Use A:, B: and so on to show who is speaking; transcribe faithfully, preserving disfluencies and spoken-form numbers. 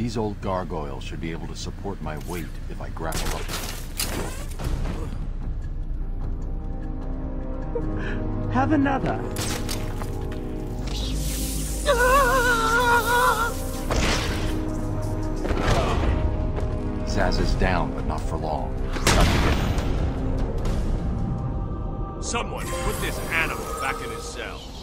A: These old gargoyles should be able to support my weight if I grapple up.
B: Have another.
A: Zsasz is down, but not for long. Got to get him.
C: Someone put this animal back in his cell.